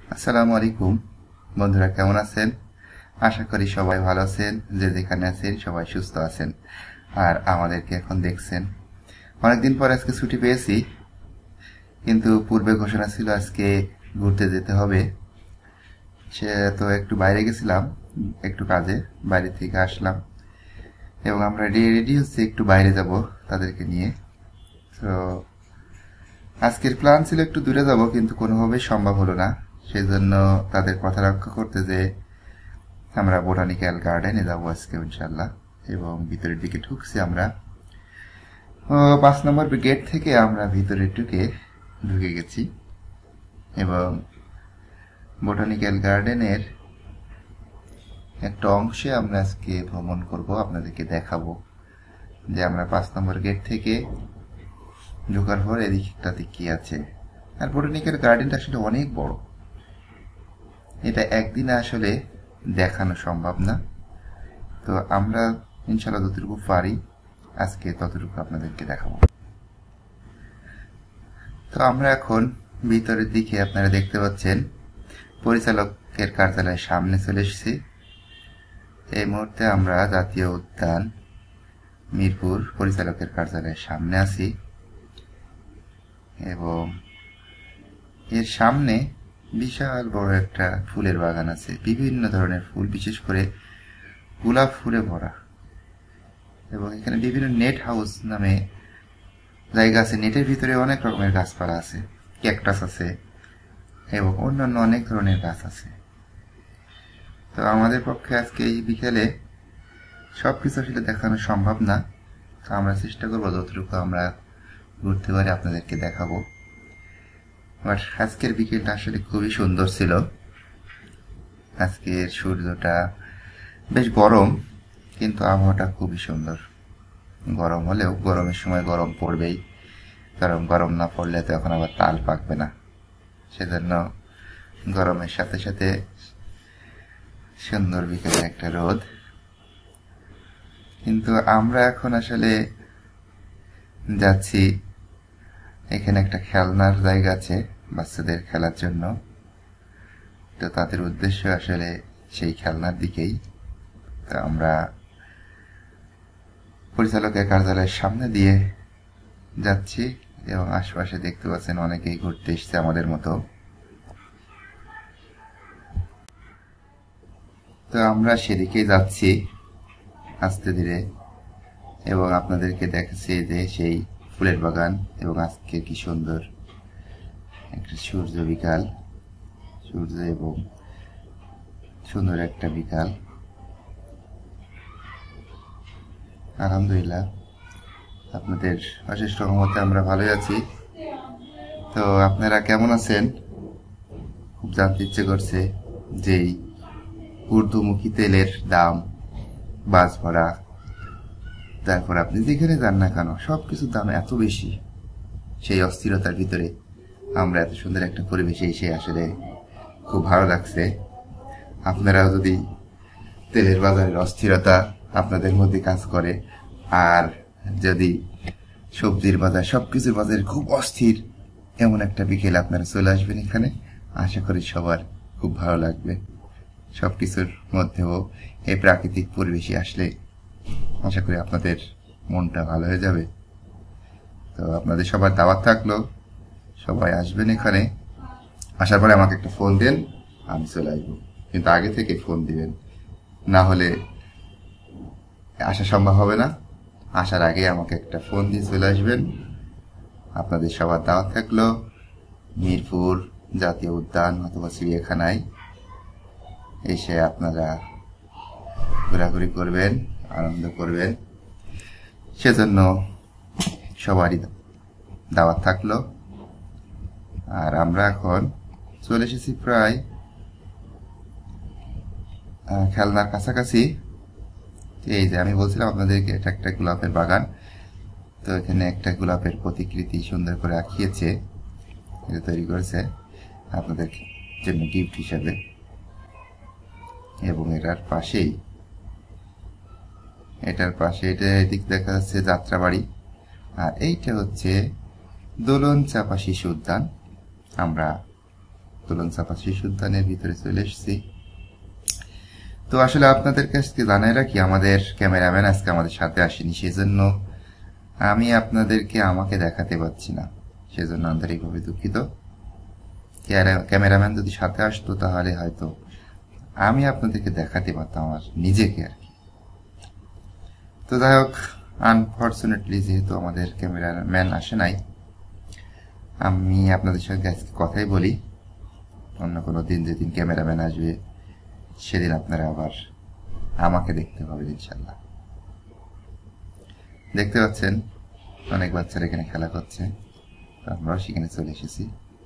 আসসালামু আলাইকুম বন্ধুরা, কেমন আছেন? আশা করি সবাই ভালো আছেন। যে যেখানে আছেন সবাই সুস্থ আছেন। আর আমাদেরকে এখন দেখছেন। অনেকদিন পর আজকে ছুটি পেয়েছি, কিন্তু পূর্বে ঘোষণা ছিল আজকে ঘুরতে যেতে হবে। সে তো একটু বাইরে গেছিলাম, একটু কাজে, বাইরে থেকে আসলাম এবং আমরা রেডি হচ্ছে একটু বাইরে যাব তাদেরকে নিয়ে। তো আজকের প্ল্যান ছিল একটু দূরে যাব, কিন্তু কোনোভাবেই সম্ভব হলো না। সেই জন্য তাদের কথা রক্ষা করতে যে আমরা বোটানিক্যাল গার্ডেনে যাবো আজকে ইনশাল্লাহ। এবং ভিতরের দিকে ঢুকছি আমরা। 5 নম্বর গেট থেকে আমরা ভিতরে ঢুকে গেছি এবং বোটানিক্যাল গার্ডেনের একটা অংশে আমরা আজকে ভ্রমণ করব, আপনাদেরকে দেখাবো যে আমরা 5 নম্বর গেট থেকে ঢোকার পর এদিকটাতে কি আছে। আর বোটানিক্যাল গার্ডেনটা আসলে অনেক বড়, এটা একদিনে আসলে দেখানো সম্ভব না। তো আমরা ইনশাল্লাহ যতটুকু পারি আজকে ততটুকু আপনাদেরকে দেখাবো। তো আমরা এখন ভিতরের দিকে, আপনারা দেখতে পাচ্ছেন পরিচালকের কার্যালয়ের সামনে চলে এসেছি। এই মুহূর্তে আমরা জাতীয় উদ্যান মিরপুর পরিচালকের কার্যালয়ের সামনে আছি এবং এর সামনে বিশাল বড় একটা ফুলের বাগান আছে। বিভিন্ন ধরনের ফুল, বিশেষ করে গোলাপ ফুলে ভরা। এবং এখানে বিভিন্ন নেট হাউস নামে জায়গা আছে। নেটের ভিতরে অনেক রকমের গাছপালা আছে, ক্যাকটাস আছে এবং অন্যান্য অনেক ধরনের গাছ আছে। তো আমাদের পক্ষে আজকে এই বিকেলে সবকিছু আসলে দেখানো সম্ভব না। তো আমরা চেষ্টা করবো যতটুকু আমরা ঘুরতে পারি আপনাদেরকে দেখাবো। আর আজকের বিকেলটা আসলে খুবই সুন্দর ছিল। আজকের সূর্যটা বেশ গরম, কিন্তু আবহাওয়াটা খুবই সুন্দর। গরম হলেও গরমের সময় গরম পড়বেই, কারণ গরম না পড়লে তো এখন আবার তাল পাকবে না। সেজন্য গরমের সাথে সাথে সুন্দর বিকেলের একটা রোদ। কিন্তু আমরা এখন আসলে যাচ্ছি, এখানে একটা খেলনার জায়গা আছে বাচ্চাদের খেলার জন্য। তো তাদের উদ্দেশ্য আসলে সেই খেলনার দিকেই। তো আমরা পরিচালকের কার্যালয়ের সামনে দিয়ে যাচ্ছি এবং আশপাশে দেখতে পাচ্ছেন অনেকেই ঘুরতে এসছে আমাদের মতো। তো আমরা সেদিকেই যাচ্ছি আস্তে ধীরে এবং আপনাদেরকে দেখাচ্ছি যে সেই ফুলের বাগান। এবং আজকে কি সুন্দর একটা সূর্য বিকাল, সূর্য এবং সুন্দর একটা বিকাল। আলহামদুলিল্লাহ, আপনাদের অশেষ রহমতে আমরা ভালোই আছি। তো আপনারা কেমন আছেন খুব জানতে ইচ্ছে করছে। যেই ঊর্ধ্বমুখী তেলের দাম, বাস ভাড়া, তারপর আপনি যেখানে যান না কেন সবকিছুর দাম এত বেশি। সেই অস্থিরতার ভিতরে আমরা এত সুন্দর একটা পরিবেশে এসে আসলে খুব ভালো লাগছে। আপনারা যদি তেলের বাজারের অস্থিরতা আপনাদের মধ্যে কাজ করে, আর যদি সবজির বাজার, সবকিছুর বাজারে খুব অস্থির, এমন একটা বিকেল আপনারা চলে আসবেন এখানে, আশা করি সবার খুব ভালো লাগবে। সবকিছুর মধ্যেও এই প্রাকৃতিক পরিবেশে আসলে আশা করি আপনাদের মনটা ভালো হয়ে যাবে। তো আপনাদের সবার দাওয়াত থাকলো, সবাই আসবেন এখানে। আসার পরে আমাকে একটা ফোন দেন, আমি চলে আসবো। কিন্তু আগে থেকে ফোন দিবেন, না হলে আসা সম্ভব হবে না। আসার আগে আমাকে একটা ফোন দিয়ে চলে আসবেন। আপনাদের সবার দাওয়াত থাকলো মিরপুর জাতীয় উদ্যান অথবা চিড়িয়াখানায় এসে আপনারা ঘোরাঘুরি করবেন, আনন্দ করবেন। সেজন্য সবারই দাওয়াত থাকলো। আর আমরা এখন চলে এসেছি প্রায় খেলনার কাছাকাছি। এই যে আমি বলছিলাম আপনাদেরকে, এটা একটা গোলাপের বাগান। তো এখানে একটা গোলাপের প্রতিকৃতি সুন্দর করে আঁকিয়েছে, এটা তৈরি করেছে আপনাদের জন্য গিফট হিসাবে। এবং এটার পাশে এটা এদিক দেখা যাচ্ছে যাত্রাবাড়ি। আর এইটা হচ্ছে দোলন চাপা শিশু উদ্যান। আমরা উত্তোলন চাপা শিশু উদ্যানের ভিতরে চলে এসেছি। তো আসলে আপনাদের কাছে জানাই রাখি, আমাদের ক্যামেরাম্যান আজকে আমাদের সাথে আসেনি, সেজন্য আমি আপনাদেরকে আমাকে দেখাতে পারছি না, সেজন্য আন্তরিকভাবে দুঃখিত। ক্যামেরাম্যান যদি সাথে আসতো তাহলে হয়তো আমি আপনাদেরকে দেখাতে পারতাম আমার নিজেকে আর কি। তো যাই হোক, আনফর্চুনেটলি যেহেতু আমাদের ক্যামেরাম্যান আসে নাই, আমি আপনাদের সঙ্গে আজকে কথাই বলি। অন্য কোনো দিন যেদিন ক্যামেরাম্যান আসবে সেদিন আপনারা আবার আমাকে দেখতে পাবেন ইনশাল্লাহ। দেখতে পাচ্ছেন অনেক বাচ্চারা এখানে খেলা করছে, আমরাও সেখানে চলে এসেছি।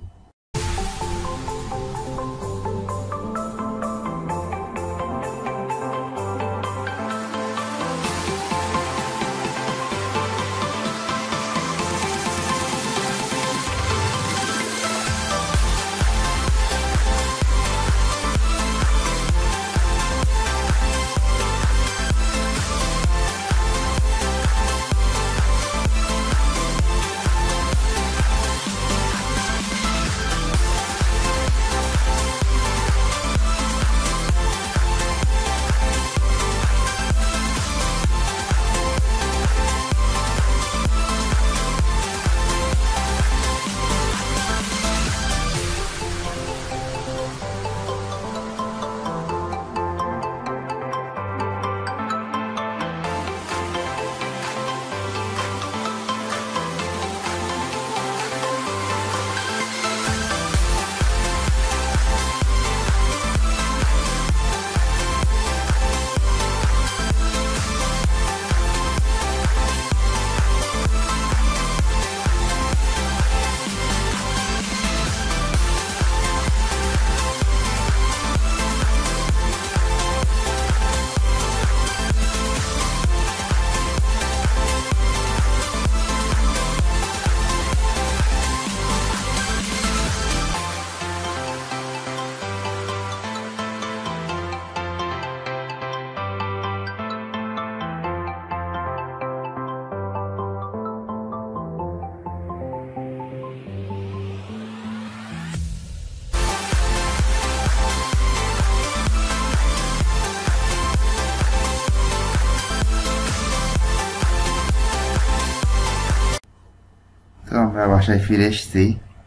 তো আমরা বাসায় ফিরে এসেছি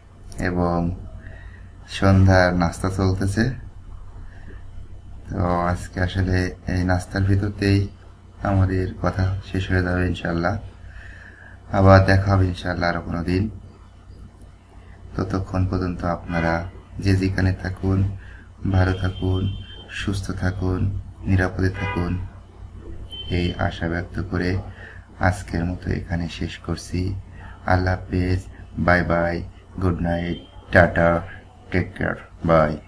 এবং সন্ধ্যার নাস্তা চলতেছে। তো আজকে আসলে এই নাস্তার ভিতরতেই আমাদের কথা শেষ হয়ে যাবে ইনশাল্লাহ। আবার দেখা হবে ইনশাল্লাহ আরো কোনো দিন। ততক্ষণ পর্যন্ত আপনারা যে যেখানে থাকুন ভালো থাকুন, সুস্থ থাকুন, নিরাপদে থাকুন, এই আশা ব্যক্ত করে আজকের মতো এখানে শেষ করছি। আল্লাহ হাফেজ, bye bye, good night, tata, take care, by.